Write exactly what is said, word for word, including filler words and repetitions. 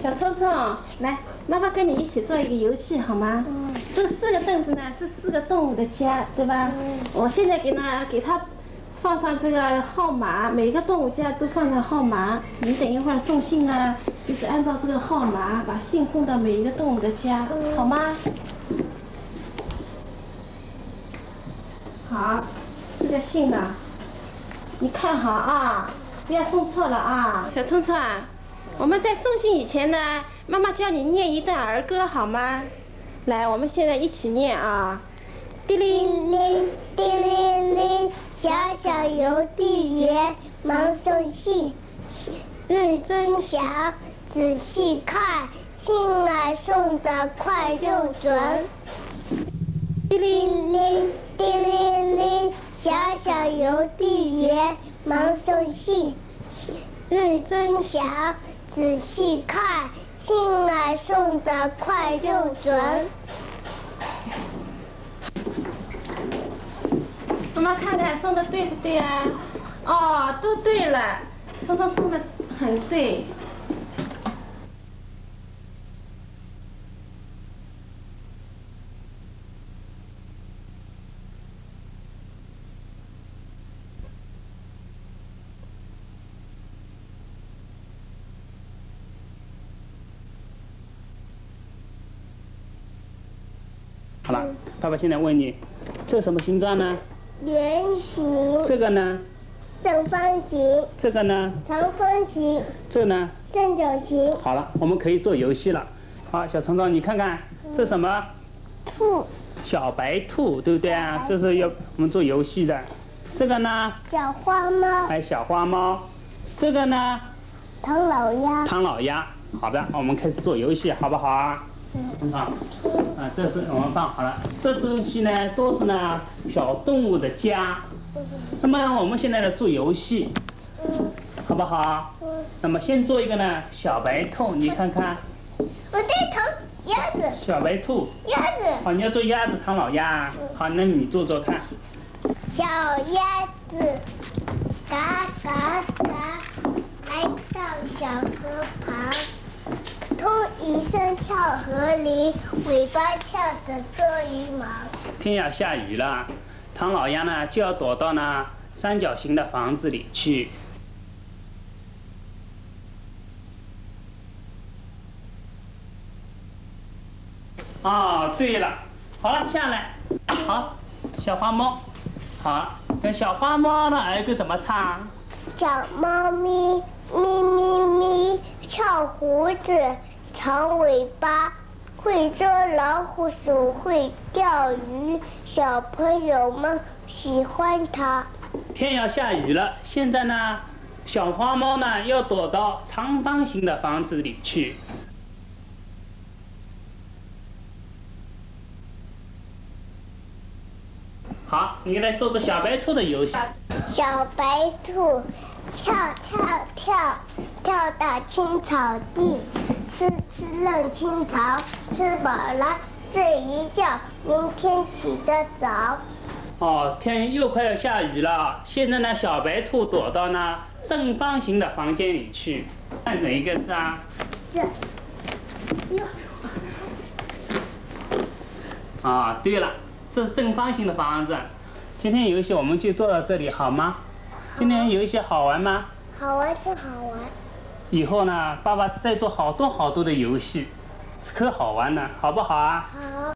小聪聪，来，妈妈跟你一起做一个游戏好吗？嗯。这四个凳子呢是四个动物的家，对吧？嗯。我现在给它给它放上这个号码，每个动物家都放上号码。你等一会儿送信呢，就是按照这个号码把信送到每一个动物的家，嗯、好吗？好，这个信呢，你看好啊，不要送错了啊，小聪聪啊。 我们在送信以前呢，妈妈教你念一段儿歌好吗？来，我们现在一起念啊！叮铃铃， 叮铃铃，小小邮递员忙送信，认真想，仔细看，信儿送得快又准。 叮铃铃，叮铃铃，小小邮递员忙送信，认真想。 仔细看，信儿送得快又准。 妈妈看看送的对不对啊？哦，都对了，聪聪送的很对。 好了，爸爸现在问你，这什么形状呢？ 圆形。 这个呢？ 正方形。 这个呢？ 长方形。 这呢？ 三角形。 好了，我们可以做游戏了。好，小聪聪，你看看这什么？ 兔。 小白兔，对不对啊？这是要我们做游戏的。这个呢？ 小花猫。 哎，小花猫。这个呢？ 唐老鸭。 唐老鸭。好的，我们开始做游戏，好不好啊？ 嗯啊，啊，这是我们放好了。这东西呢，都是呢小动物的家。那么我们现在来做游戏，好不好？那么先做一个呢小白兔，你看看。 我在唐鸭子。 小白兔。 鸭子。 好，你要做鸭子，唐老鸭。好，那你做做看。 小鸭子，嘎嘎嘎，来到小河旁。 通一声跳河里，尾巴翘着做羽毛。 天要下雨了，唐老鸭呢就要躲到呢三角形的房子里去。哦，对了，好了，下来，好，小花猫，好，那小花猫的儿歌怎么唱？ 小猫咪咪咪咪，翘胡子。 长尾巴，会捉老虎，鼠会钓鱼，小朋友们喜欢它。 天要下雨了，现在呢，小花猫呢要躲到长方形的房子里去。好，你来做做小白兔的游戏。 小白兔跳跳跳，跳到青草地。 吃吃嫩青草，吃饱了睡一觉，明天起得早。 哦，天又快要下雨了，现在呢，小白兔躲到呢正方形的房间里去。看哪一个是啊？ 这。 啊，对了，这是正方形的房子。今天游戏我们就做到这里，好吗？今天游戏好玩吗？ 好玩是好玩。 以后呢，爸爸再做好多好多的游戏，可好玩了，好不好啊？ 好。